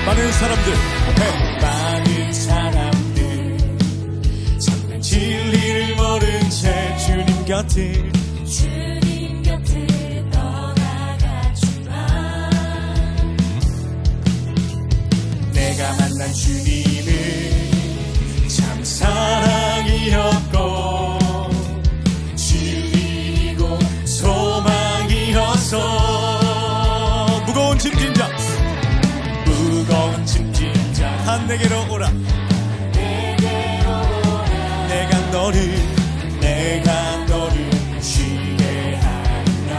많은 사람들 참된 진리를 모른 채 주님 곁을 떠나갔지만 내가 만난 주님은 참 사랑이었고 진리이고 소망이었어. 무거운 짐진자 한 내게로 오라. 내가 너를 쉬게 하리라.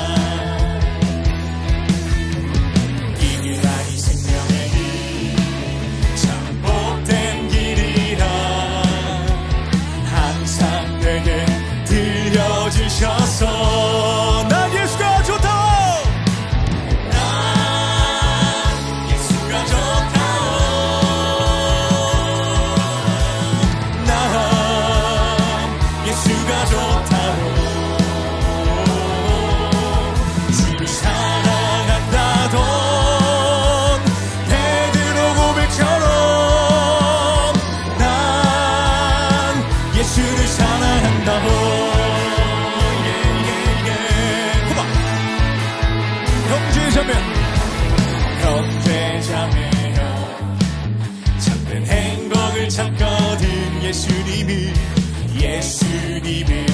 이 길 아니 생명의 길 참 복된 길이라 항상 내게 들려주셔서 난 예수가 좋다. 예수를 사랑한다고. 형제 자매여 참된 행복을 찾거든 예수님을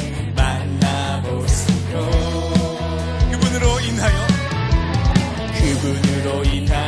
만나보세요. 그분으로 인하여